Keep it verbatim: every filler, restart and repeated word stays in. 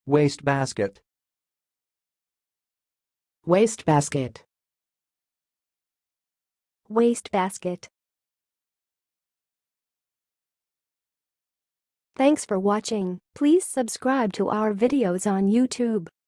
Wastebasket. Wastebasket. Wastebasket. Thanks for watching. Please subscribe to our videos on YouTube.